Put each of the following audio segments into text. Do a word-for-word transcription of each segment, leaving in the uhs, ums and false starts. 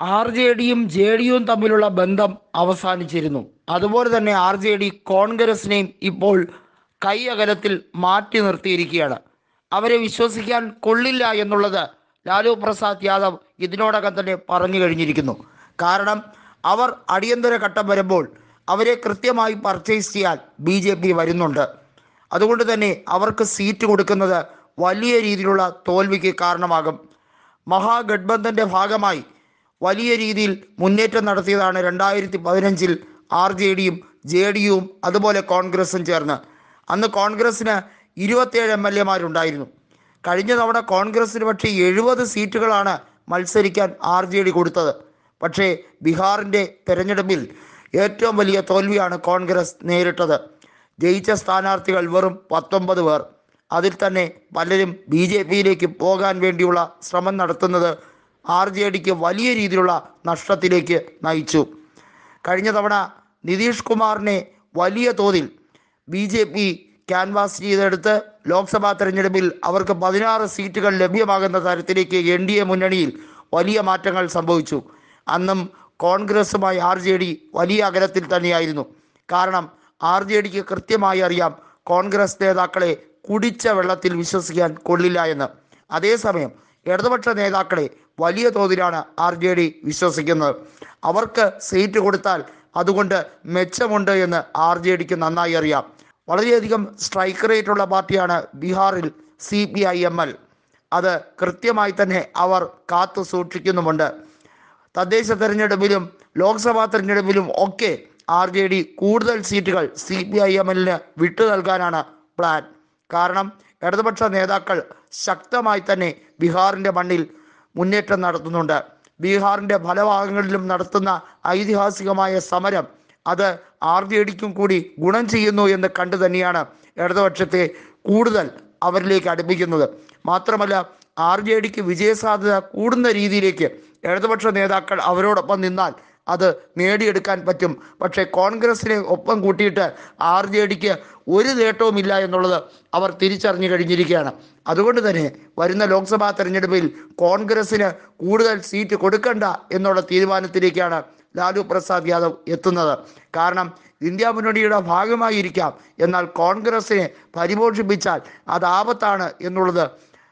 R J ഡിയും J ഡിയും തമ്മിലുള്ള ബന്ധം അവസാനിച്ചിരുന്നു. അതുപോലെ തന്നെ ആർ ജെ ഡി കോൺഗ്രസിനെയും ഇപ്പോൾ കൈ അകലത്തിൽ മാറ്റി നിർത്തിയിരിക്കുകയാണ്. അവരെ വിശ്വസിക്കാൻ കൊള്ളില്ല എന്നുള്ളത് ലാലു പ്രസാദ് യാദവ് ഇതിനോടകം തന്നെ പറഞ്ഞു കഴിഞ്ഞിരിക്കുന്നു. കാരണം അവർ അടിയന്തര ഘട്ടം വരുമ്പോൾ അവരെ കൃത്യമായി പർച്ചേസ് ചെയ്യാൻ ബി ജെ പി വരുന്നുണ്ട്. അതുകൊണ്ട് തന്നെ അവർക്ക് സീറ്റ് കൊടുക്കുന്നത് വലിയ രീതിയിലുള്ള തോൽവിക്ക് കാരണമാകും. മഹാഗഡ്ബന്ധൻ്റെ ഭാഗമായി വലിയ രീതിയിൽ മുന്നേറ്റം നടത്തിയതാണ് രണ്ടായിരത്തി പതിനഞ്ചിൽ ആർ ജെ ഡിയും ജെ ഡിയും അതുപോലെ കോൺഗ്രസും ചേർന്ന്. അന്ന് കോൺഗ്രസ്സിന് ഇരുപത്തിയേഴ് എം എൽ എമാരുണ്ടായിരുന്നു. കഴിഞ്ഞ തവണ കോൺഗ്രസ്സിന് പക്ഷേ എഴുപത് സീറ്റുകളാണ് മത്സരിക്കാൻ ആർ ജെ ഡി കൊടുത്തത്. പക്ഷേ ബീഹാറിൻ്റെ തെരഞ്ഞെടുപ്പിൽ ഏറ്റവും വലിയ തോൽവിയാണ് കോൺഗ്രസ് നേരിട്ടത്. ജയിച്ച സ്ഥാനാർത്ഥികൾ വെറും പത്തൊമ്പത് പേർ. അതിൽ തന്നെ പലരും ബി ജെ പിയിലേക്ക് പോകാൻ വേണ്ടിയുള്ള ശ്രമം നടത്തുന്നത് ആർ ജെ ഡിക്ക് വലിയ രീതിയിലുള്ള നഷ്ടത്തിലേക്ക് നയിച്ചു. കഴിഞ്ഞ തവണ നിതീഷ് കുമാറിനെ വലിയ തോതിൽ ബി ജെ പി ക്യാൻവാസ് ചെയ്തെടുത്ത് ലോക്സഭാ തെരഞ്ഞെടുപ്പിൽ അവർക്ക് പതിനാറ് സീറ്റുകൾ ലഭ്യമാകുന്ന തരത്തിലേക്ക് എൻ ഡി എ മുന്നണിയിൽ വലിയ മാറ്റങ്ങൾ സംഭവിച്ചു. അന്നും കോൺഗ്രസുമായി ആർ ജെ ഡി വലിയ അകലത്തിൽ തന്നെയായിരുന്നു. കാരണം ആർ ജെ ഡിക്ക് കൃത്യമായി അറിയാം കോൺഗ്രസ് നേതാക്കളെ കുടിച്ച വെള്ളത്തിൽ വിശ്വസിക്കാൻ കൊള്ളില്ല എന്ന്. അതേസമയം ഇടതുപക്ഷ നേതാക്കളെ വലിയ തോതിലാണ് ആർ ജെ ഡി വിശ്വസിക്കുന്നത്. അവർക്ക് സീറ്റ് കൊടുത്താൽ അതുകൊണ്ട് മെച്ചമുണ്ട് എന്ന് ആർ ജെ ഡിക്ക് നന്നായി അറിയാം. വളരെയധികം സ്ട്രൈക്ക് റേറ്റുള്ള പാർട്ടിയാണ് ബീഹാറിൽ C P I M L. അത് കൃത്യമായി തന്നെ അവർ കാത്തു സൂക്ഷിക്കുന്നുമുണ്ട്. തദ്ദേശ തെരഞ്ഞെടുപ്പിലും ലോക്സഭാ തെരഞ്ഞെടുപ്പിലും ഒക്കെ ആർ ജെ ഡി കൂടുതൽ സീറ്റുകൾ സി പി ഐ എം എല്ലിന് വിട്ടു നൽകാനാണ് പ്ലാൻ. കാരണം ഇടതുപക്ഷ നേതാക്കൾ ശക്തമായി തന്നെ ബീഹാറിൻ്റെ മണ്ണിൽ മുന്നേറ്റം നടത്തുന്നുണ്ട്. ബീഹാറിൻ്റെ പല ഭാഗങ്ങളിലും നടത്തുന്ന ഐതിഹാസികമായ സമരം അത് ആർ ജെ ഡിക്കും കൂടി ഗുണം ചെയ്യുന്നു എന്ന് കണ്ടു തന്നെയാണ് ഇടതുപക്ഷത്തെ കൂടുതൽ അവരിലേക്ക് അടുപ്പിക്കുന്നത്. മാത്രമല്ല ആർ ജെ ഡിക്ക് വിജയസാധ്യത കൂടുന്ന രീതിയിലേക്ക് ഇടതുപക്ഷ നേതാക്കൾ അവരോടൊപ്പം നിന്നാൽ അത് നേടിയെടുക്കാൻ പറ്റും. പക്ഷേ കോൺഗ്രസിനെ ഒപ്പം കൂട്ടിയിട്ട് ആർ ജെ ഡിക്ക് ഒരു നേട്ടവുമില്ല എന്നുള്ളത് അവർ തിരിച്ചറിഞ്ഞു കഴിഞ്ഞിരിക്കുകയാണ്. അതുകൊണ്ട് തന്നെ വരുന്ന ലോക്സഭാ തെരഞ്ഞെടുപ്പിൽ കോൺഗ്രസിന് കൂടുതൽ സീറ്റ് കൊടുക്കണ്ട എന്നുള്ള തീരുമാനത്തിലേക്കാണ് ലാലു പ്രസാദ് യാദവ് എത്തുന്നത്. കാരണം ഇന്ത്യ മുന്നണിയുടെ ഭാഗമായിരിക്കാം, എന്നാൽ കോൺഗ്രസിനെ പരിപോഷിപ്പിച്ചാൽ അത് ആപത്താണ് എന്നുള്ളത്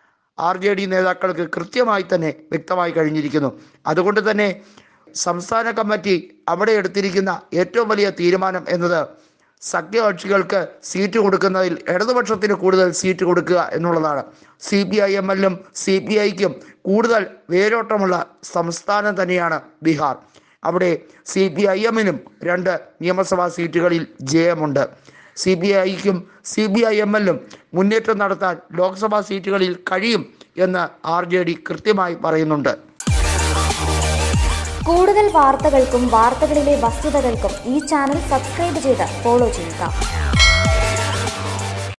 ആർ ജെ ഡി നേതാക്കൾക്ക് കൃത്യമായി തന്നെ വ്യക്തമായി കഴിഞ്ഞിരിക്കുന്നു. അതുകൊണ്ട് തന്നെ സംസ്ഥാന കമ്മിറ്റി അവിടെ എടുത്തിരിക്കുന്ന ഏറ്റവും വലിയ തീരുമാനം എന്നത് സഖ്യകക്ഷികൾക്ക് സീറ്റ് കൊടുക്കുന്നതിൽ ഇടതുപക്ഷത്തിന് കൂടുതൽ സീറ്റ് കൊടുക്കുക എന്നുള്ളതാണ്. സി പി ഐ എം എല്ലിനും സി പി ഐക്കും കൂടുതൽ വേരോട്ടമുള്ള സംസ്ഥാനം തന്നെയാണ് ബീഹാർ. അവിടെ സി പി ഐ എമ്മിനും രണ്ട് നിയമസഭാ സീറ്റുകളിൽ ജയമുണ്ട്. സി പി ഐക്കും സി പി ഐ എം എല്ലിനും മുന്നേറ്റം നടത്താൻ ലോക്സഭാ സീറ്റുകളിൽ കഴിയും എന്ന് ആർ ജെ ഡി കൃത്യമായി പറയുന്നുണ്ട്. കൂടുതൽ വാർത്തകൾക്കും വാർത്തകളിലെ വസ്തുതകൾക്കും ഈ ചാനൽ സബ്സ്ക്രൈബ് ചെയ്ത് ഫോളോ ചെയ്യുക.